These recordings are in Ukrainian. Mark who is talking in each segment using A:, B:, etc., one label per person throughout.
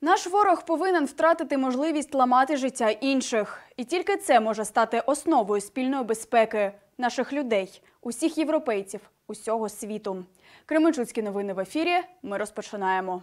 A: Наш ворог повинен втратити можливість ламати життя інших. І тільки це може стати основою спільної безпеки наших людей, усіх європейців, усього світу. Кременчуцькі новини в ефірі. Ми розпочинаємо.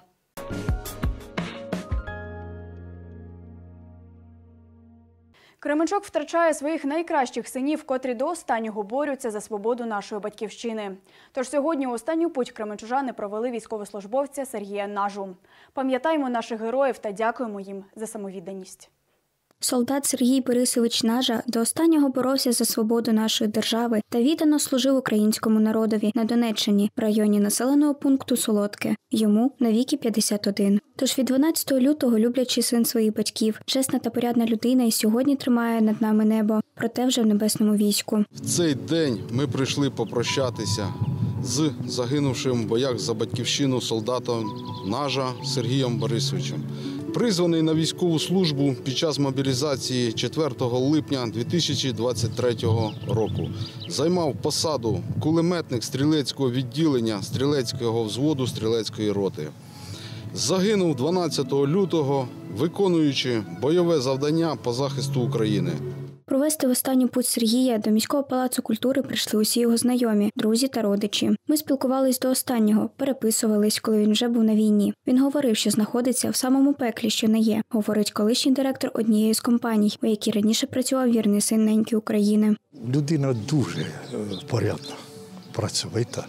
A: Кременчук втрачає своїх найкращих синів, котрі до останнього борються за свободу нашої батьківщини. Тож сьогодні у останню путь кременчужани провели військовослужбовця Сергія Нажу. Пам'ятаємо наших героїв та дякуємо їм за самовідданість.
B: Солдат Сергій Борисович Нажа до останнього боровся за свободу нашої держави та віддано служив українському народові на Донеччині в районі населеного пункту Солодке. Йому навіки 51. Тож від 12 лютого люблячий син своїх батьків, чесна та порядна людина і сьогодні тримає над нами небо, проте вже в небесному війську.
C: В цей день ми прийшли попрощатися з загинувшим в боях за батьківщину солдатом Нажа Сергієм Борисовичем. Призваний на військову службу під час мобілізації 4 липня 2023 року. Займав посаду кулеметник стрілецького відділення стрілецького взводу стрілецької роти. Загинув 12 лютого, виконуючи бойове завдання по захисту України.
B: Провести в останню путь Сергія до міського палацу культури прийшли усі його знайомі, друзі та родичі. Ми спілкувались до останнього, переписувались, коли він вже був на війні. Він говорив, що знаходиться в самому пеклі, що не є, говорить колишній директор однієї з компаній, у якій раніше працював вірний син неньки України.
D: Людина дуже порядна, працьовита,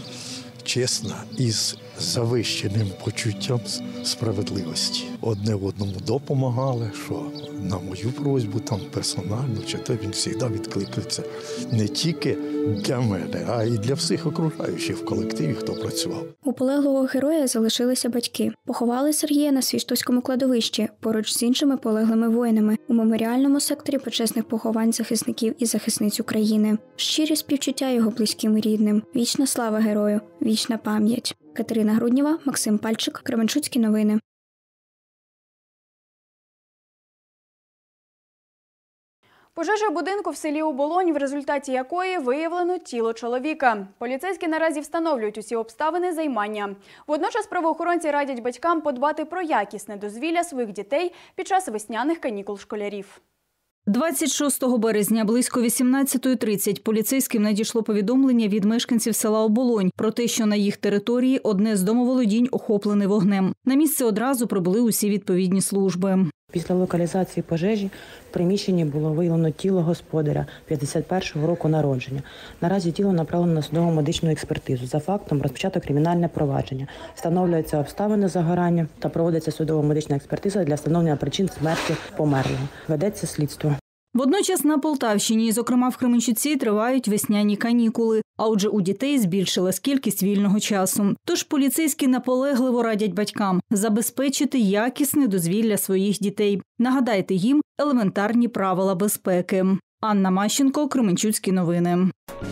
D: чесна і з завищеним почуттям справедливості. Одне одному допомагали, що на мою просьбу там персонально, чи то він завжди відкликається не тільки для мене, а й для всіх окружаючих в колективі, хто працював.
B: У полеглого героя залишилися батьки. Поховали Сергія на Свіштовському кладовищі, поруч з іншими полеглими воїнами, у меморіальному секторі почесних поховань захисників і захисниць України. Щирі співчуття його близьким і рідним. Вічна слава герою, вічна пам'ять. Катерина Груднєва, Максим Пальчик, Кременчуцькі новини.
A: Пожежа будинку в селі Оболонь, в результаті якої виявлено тіло чоловіка. Поліцейські наразі встановлюють усі обставини займання. Водночас правоохоронці радять батькам подбати про якісне дозвілля своїх дітей під час весняних канікул школярів.
E: 26 березня близько 18:30 поліцейським надійшло повідомлення від мешканців села Оболонь про те, що на їх території одне з домоволодінь охоплене вогнем. На місце одразу прибули усі відповідні служби.
F: Після локалізації пожежі в приміщенні було виявлено тіло господаря 51-го року народження. Наразі тіло направлено на судово медичну експертизу. За фактом розпочато кримінальне провадження. Встановлюються обставини загорання та проводиться судово медична експертиза для встановлення причин смерті померлого. Ведеться слідство.
E: Водночас на Полтавщині, зокрема в Кременчуці, тривають весняні канікули. А отже, у дітей збільшилась кількість вільного часу. Тож поліцейські наполегливо радять батькам забезпечити якісне дозвілля своїх дітей. Нагадайте їм елементарні правила безпеки. Анна Мащенко, Кременчуцькі новини.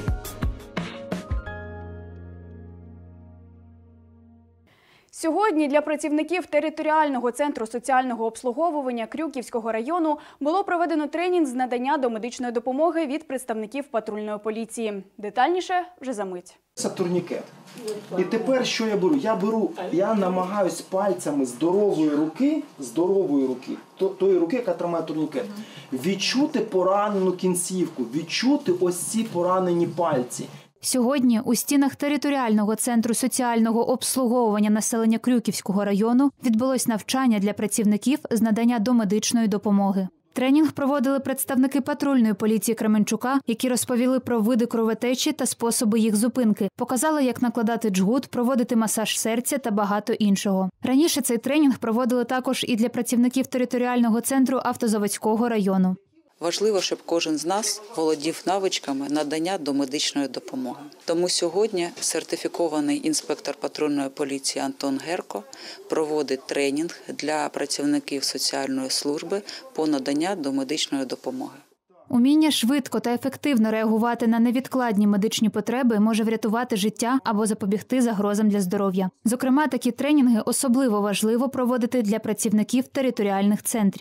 A: Сьогодні для працівників територіального центру соціального обслуговування Крюківського району було проведено тренінг з надання домедичної допомоги від представників патрульної поліції. Детальніше вже за мить.
G: Це турнікет. І тепер що я беру? Я намагаюсь пальцями здорової руки, тої руки, яка тримає турнікет, відчути поранену кінцівку, відчути ось ці поранені пальці.
H: Сьогодні у стінах територіального центру соціального обслуговування населення Крюківського району відбулось навчання для працівників з надання домедичної допомоги. Тренінг проводили представники патрульної поліції Кременчука, які розповіли про види кровотечі та способи їх зупинки, показали, як накладати джгут, проводити масаж серця та багато іншого. Раніше цей тренінг проводили також і для працівників територіального центру Автозаводського району.
I: Важливо, щоб кожен з нас володів навичками надання домедичної допомоги. Тому сьогодні сертифікований інспектор патрульної поліції Антон Герко проводить тренінг для працівників соціальної служби по наданню домедичної допомоги.
H: Уміння швидко та ефективно реагувати на невідкладні медичні потреби може врятувати життя або запобігти загрозам для здоров'я. Зокрема, такі тренінги особливо важливо проводити для працівників територіальних центрів.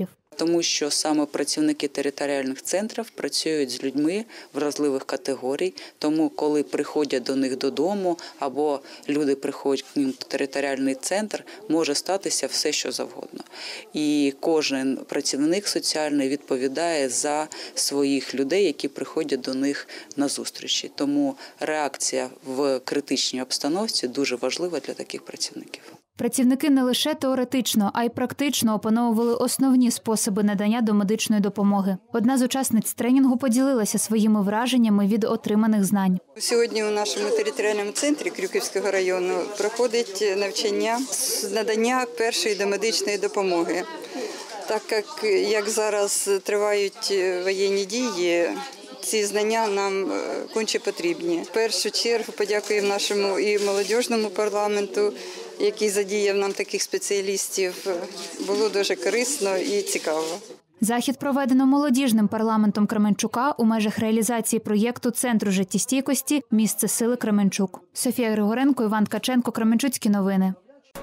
I: тому що саме працівники територіальних центрів працюють з людьми вразливих категорій, тому коли приходять до них додому або люди приходять к ним в територіальний центр, може статися все, що завгодно. І кожен працівник соціальний відповідає за своїх людей, які приходять до них на зустрічі. Тому реакція в критичній обстановці дуже важлива для таких працівників.
H: Працівники не лише теоретично, а й практично опановували основні способи надання домедичної допомоги. Одна з учасниць тренінгу поділилася своїми враженнями від отриманих знань.
J: Сьогодні у нашому територіальному центрі Крюківського району проходить навчання з надання першої домедичної допомоги. Так як зараз тривають воєнні дії, ці знання нам конче потрібні. В першу чергу подякуємо нашому і молодіжному парламенту, який задіяв нам таких спеціалістів. Було дуже корисно і цікаво.
H: Захід проведено молодіжним парламентом Кременчука у межах реалізації проєкту Центру життєстійкості «Місце сили Кременчук». Софія Григоренко, Іван Ткаченко, Кременчуцькі новини.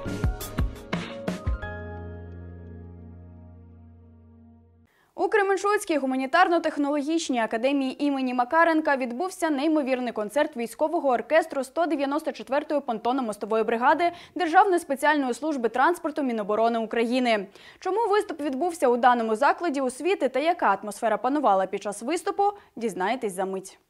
A: У Кременчуцькій гуманітарно-технологічній академії імені Макаренка відбувся неймовірний концерт військового оркестру 194-ї понтонно-мостової бригади Державної спеціальної служби транспорту Міноборони України. Чому виступ відбувся у даному закладі освіти та яка атмосфера панувала під час виступу, дізнаєтесь за мить.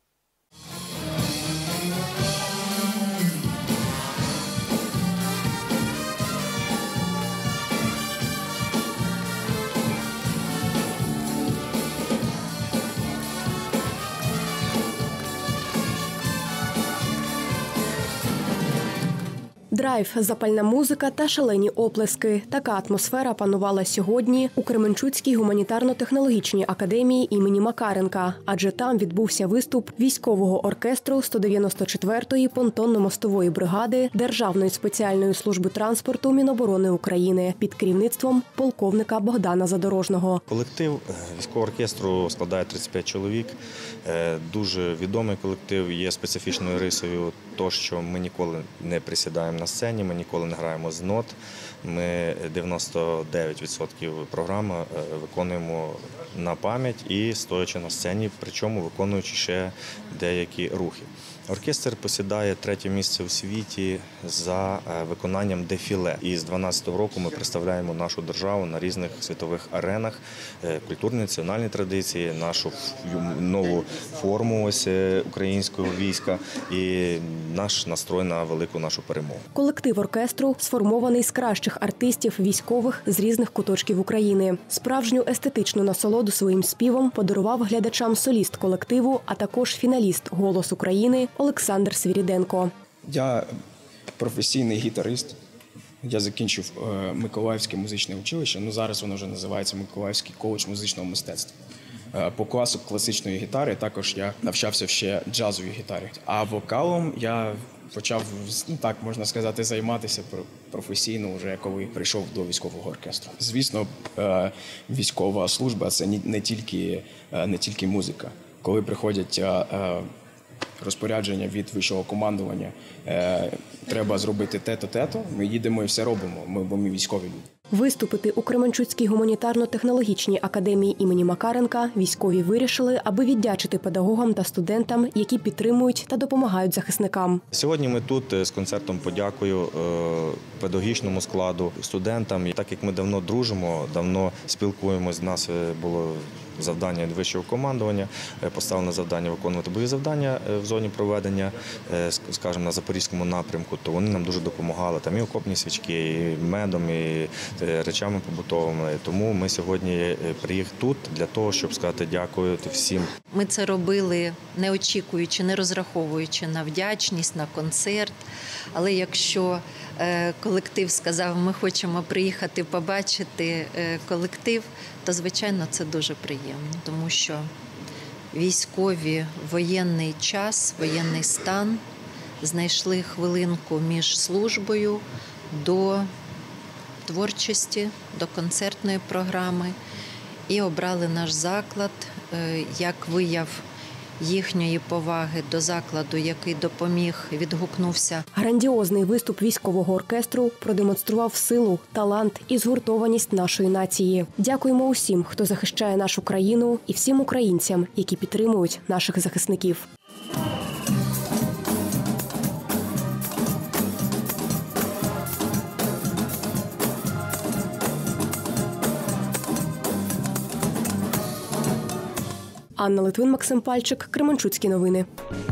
K: Драйв, запальна музика та шалені оплески. Така атмосфера панувала сьогодні у Кременчуцькій гуманітарно-технологічній академії імені Макаренка, адже там відбувся виступ військового оркестру 194-ї понтонно-мостової бригади Державної спеціальної служби транспорту Міноборони України під керівництвом полковника Богдана Задорожного.
L: Колектив військового оркестру складає 35 чоловік. Дуже відомий колектив, є специфічною рисою то, що ми ніколи не присідаємо на сцені, ми ніколи не граємо з нот. Ми 99% програми виконуємо на пам'ять і стоячи на сцені, причому виконуючи ще деякі рухи. Оркестр посідає 3-е місце у світі за виконанням дефіле. І з 2012 року ми представляємо нашу державу на різних світових аренах, культурні, національні традиції, нашу нову форму ось українського війська і наш настрой на велику нашу перемогу.
K: Колектив оркестру сформований з кращих артистів військових з різних куточків України. Справжню естетичну насолоду своїм співом подарував глядачам соліст колективу, а також фіналіст «Голос України» Олександр Свіріденко.
M: Я професійний гітарист. Я закінчив Миколаївське музичне училище, зараз воно вже називається Миколаївський коледж музичного мистецтва. По класу класичної гітари також я навчався ще джазовій гітарі. А вокалом я почав, так можна сказати, займатися професійно вже коли прийшов до військового оркестру. Звісно, військова служба – це не тільки музика. Коли приходять розпорядження від вищого командування, треба зробити те-то, ми їдемо і все робимо, бо ми військові люди.
K: Виступити у Кременчуцькій гуманітарно-технологічній академії імені Макаренка військові вирішили, аби віддячити педагогам та студентам, які підтримують та допомагають захисникам.
L: Сьогодні ми тут з концертом подякую педагогічному складу, студентам. Так як ми давно дружимо, давно спілкуємось, в нас було завдання від вищого командування, поставлено завдання виконувати бойові завдання в зоні проведення, скажімо, на Запорізькому напрямку, то вони нам дуже допомагали. Там і окопні свічки, і медом, і речами побутовими. Тому ми сьогодні приїхали тут для того, щоб сказати дякую всім.
N: Ми це робили не очікуючи, не розраховуючи на вдячність, на концерт. Але якщо колектив сказав, ми хочемо приїхати побачити колектив, то, звичайно, це дуже приємно. Тому що військові воєнний час, воєнний стан знайшли хвилинку між службою до творчості, до концертної програми і обрали наш заклад як вияв їхньої поваги до закладу, який допоміг, відгукнувся.
K: Грандіозний виступ військового оркестру продемонстрував силу, талант і згуртованість нашої нації. Дякуємо усім, хто захищає нашу країну, і всім українцям, які підтримують наших захисників. Анна Литвин, Максим Пальчик, Кременчуцькі новини.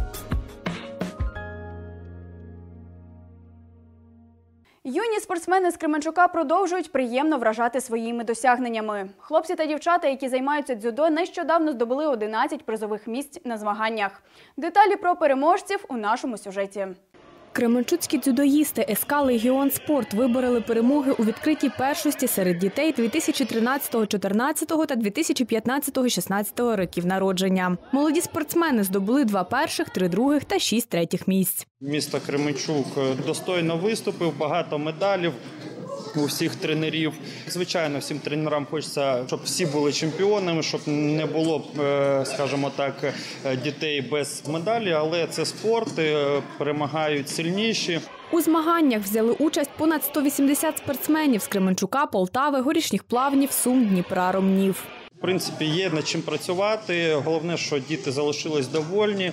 A: Юні спортсмени з Кременчука продовжують приємно вражати своїми досягненнями. Хлопці та дівчата, які займаються дзюдо, нещодавно здобули 11 призових місць на змаганнях. Деталі про переможців у нашому сюжеті.
O: Кременчуцькі дзюдоїсти СК «Легіон Спорт» вибороли перемоги у відкритій першості серед дітей 2013-14 та 2015-16 років народження. Молоді спортсмени здобули 2 перших, 3 других та 6 третіх місць.
P: Місто Кременчук достойно виступив, багато медалів у всіх тренерів. Звичайно, всім тренерам хочеться, щоб всі були чемпіонами, щоб не було, скажімо так, дітей без медалі, але це спорт, перемагають сильніші.
O: У змаганнях взяли участь понад 180 спортсменів з Кременчука, Полтави, Горішніх Плавнів, Сум, Дніпра, Ромнів.
P: В принципі, є над чим працювати. Головне, що діти залишились довольні.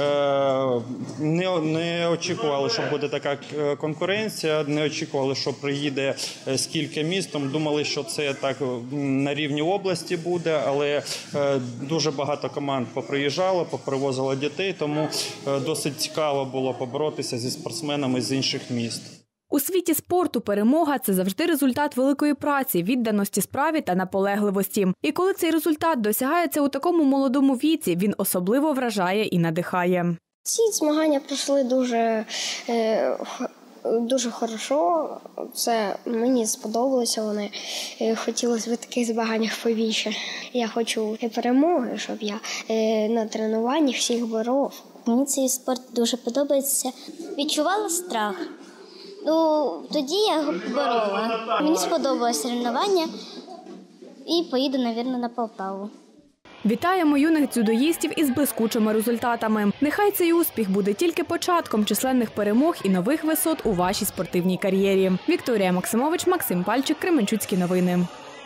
P: Не очікували, що буде така конкуренція, не очікували, що приїде скільки міст. Думали, що це так на рівні області буде, але дуже багато команд поприїжджало, попривозило дітей, тому досить цікаво було поборотися зі спортсменами з інших міст.
O: У світі спорту перемога – це завжди результат великої праці, відданості справі та наполегливості. І коли цей результат досягається у такому молодому віці, він особливо вражає і надихає.
Q: Ці змагання пройшли дуже хорошо. Це мені сподобалося вони. Хотілося б в таких змаганнях побільше. Я хочу перемоги, щоб я на тренуваннях всіх боров.
R: Мені цей спорт дуже подобається. Відчувала страх. Тоді я його поборола. Мені сподобалось тренування і поїду, мабуть, на Полтаву.
O: Вітаємо юних дзюдоїстів із блискучими результатами. Нехай цей успіх буде тільки початком численних перемог і нових висот у вашій спортивній кар'єрі. Вікторія Максимович, Максим Пальчик, Кременчуцькі новини.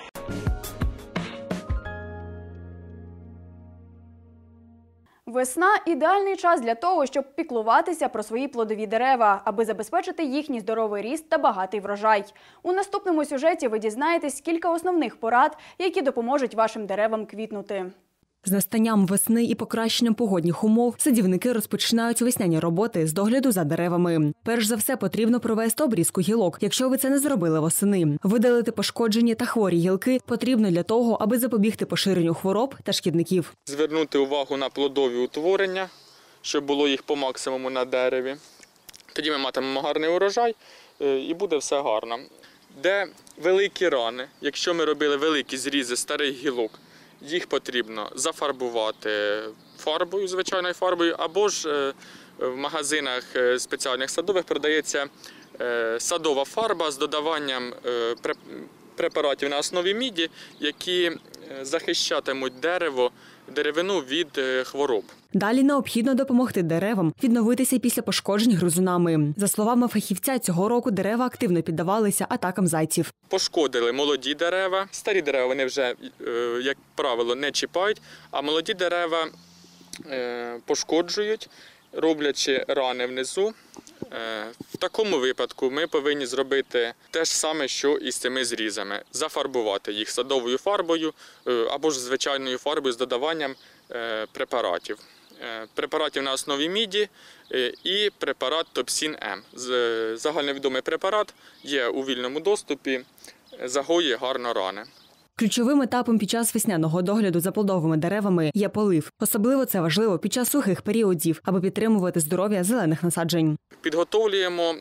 A: Весна – ідеальний час для того, щоб піклуватися про свої плодові дерева, аби забезпечити їхній здоровий ріст та багатий врожай. У наступному сюжеті ви дізнаєтесь кілька основних порад, які допоможуть вашим деревам квітнути.
S: З настанням весни і покращенням погодних умов садівники розпочинають весняні роботи з догляду за деревами. Перш за все потрібно провести обрізку гілок, якщо ви це не зробили восени. Видалити пошкоджені та хворі гілки потрібно для того, аби запобігти поширенню хвороб та шкідників.
T: Звернути увагу на плодові утворення, щоб було їх по максимуму на дереві. Тоді ми матимемо гарний урожай і буде все гарно. Де великі рани, якщо ми робили великі зрізи старих гілок, їх потрібно зафарбувати фарбою, звичайною фарбою, або ж в магазинах спеціальних садових продається садова фарба з додаванням препаратів на основі міді, які захищатимуть деревину від хвороб.
S: Далі необхідно допомогти деревам відновитися після пошкоджень гризунами. За словами фахівця, цього року дерева активно піддавалися атакам зайців.
T: Пошкодили молоді дерева, старі дерева вони вже, як правило, не чіпають, а молоді дерева пошкоджують, роблячи рани внизу. В такому випадку ми повинні зробити те ж саме, що і з цими зрізами. Зафарбувати їх садовою фарбою або ж звичайною фарбою з додаванням препаратів. Препаратів на основі міді і препарат Топсін-М. Загальновідомий препарат є у вільному доступі, загоює гарно рани.
S: Ключовим етапом під час весняного догляду за плодовими деревами є полив. Особливо це важливо під час сухих періодів, аби підтримувати здоров'я зелених насаджень.
T: Підготовлюємо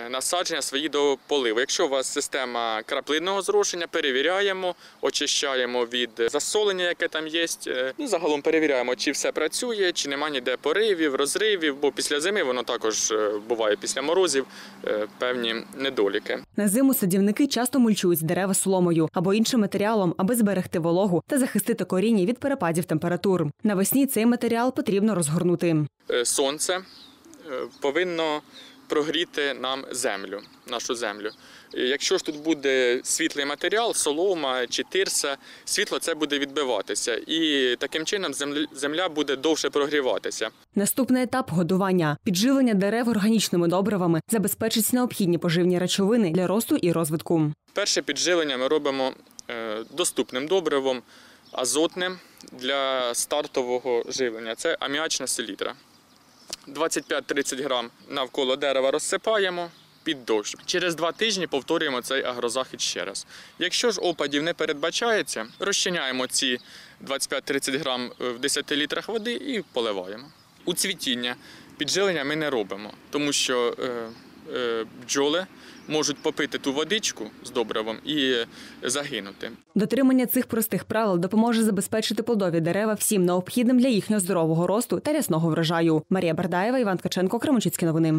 T: насадження свої до поливу. Якщо у вас система краплинного зрошення, перевіряємо, очищаємо від засолення, яке там є. Загалом перевіряємо, чи все працює, чи немає ніде поривів, розривів, бо після зими воно також буває після морозів певні недоліки.
S: На зиму садівники часто мульчують дерева соломою або іншим матеріалом, аби зберегти вологу та захистити коріння від перепадів температур. Навесні цей матеріал потрібно розгорнути.
T: Сонце повинно прогріти нам землю, нашу землю. Якщо ж тут буде світлий матеріал, солома чи тирса, світло це буде відбиватися. І таким чином земля буде довше прогріватися.
S: Наступний етап – годування. Підживлення дерев органічними добривами забезпечить необхідні поживні речовини для росту і розвитку.
T: Перше підживлення ми робимо доступним добривом, азотним для стартового живлення. Це аміачна селітра. 25-30 грам навколо дерева розсипаємо під дощ. Через 2 тижні повторюємо цей агрозахід ще раз. Якщо ж опадів не передбачається, розчиняємо ці 25-30 грам в 10 літрах води і поливаємо. У цвітіння підживлення ми не робимо, тому що бджоли можуть попити ту водичку з добривом і загинути.
S: Дотримання цих простих правил допоможе забезпечити плодові дерева всім необхідним для їхнього здорового росту та рясного врожаю. Марія Бардаєва, Іван Ткаченко, Кременчуцькі новини.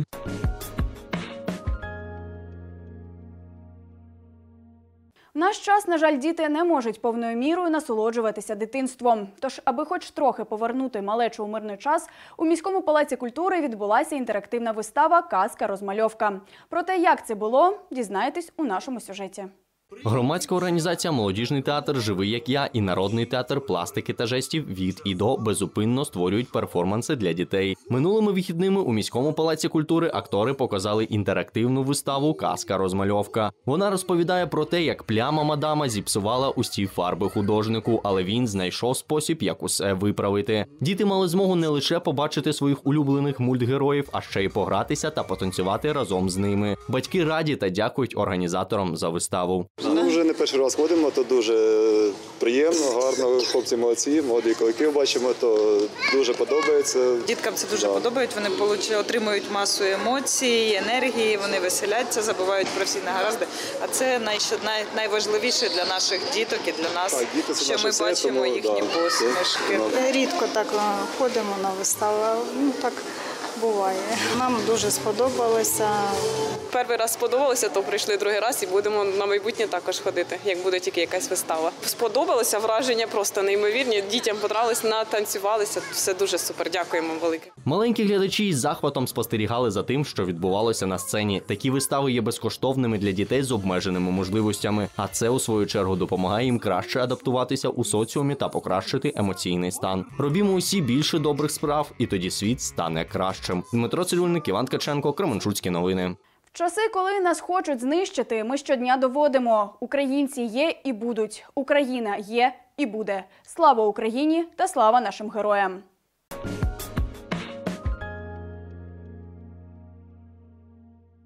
A: В наш час, на жаль, діти не можуть повною мірою насолоджуватися дитинством. Тож, аби хоч трохи повернути малечу у мирний час, у міському палаці культури відбулася інтерактивна вистава «Казка-розмальовка». Про те, як це було, дізнаєтесь у нашому сюжеті.
U: Громадська організація «Молодіжний театр «Живий як я» і Народний театр пластики та жестів «Від і до» безупинно створюють перформанси для дітей. Минулими вихідними у міському палаці культури актори показали інтерактивну виставу «Казка-розмальовка». Вона розповідає про те, як пляма мадама зіпсувала усі фарби художнику, але він знайшов спосіб, як усе виправити. Діти мали змогу не лише побачити своїх улюблених мультгероїв, а ще й погратися та потанцювати разом з ними. Батьки раді та дякують організаторам за виставу.
V: Ми вже не перший раз ходимо, то дуже приємно, гарно, хлопці молодці, молодий колектив бачимо, то дуже подобається.
W: Діткам це дуже подобається, вони отримують масу емоцій, енергії, вони веселяться, забувають про всі негаразди. А це найважливіше для наших діток і для нас, так, що ми бачимо їхні посмішки.
X: Рідко так ходимо на виставу, так буває. Нам дуже сподобалося.
Y: Перший раз сподобалося, то прийшли другий раз і будемо на майбутнє також ходити, як буде тільки якась вистава. Сподобалося, враження просто неймовірні, дітям подобалось, натанцювалися, все дуже супер, дякуємо велике.
U: Маленькі глядачі із захватом спостерігали за тим, що відбувалося на сцені. Такі вистави є безкоштовними для дітей з обмеженими можливостями, а це, у свою чергу, допомагає їм краще адаптуватися у соціумі та покращити емоційний стан. Робімо усі більше добрих справ, і тоді світ стане кращим. Дмитро Цирюльник, Іван Ткаченко, Кременчуцькі новини.
A: В часи, коли нас хочуть знищити, ми щодня доводимо – українці є і будуть, Україна є і буде. Слава Україні та слава нашим героям!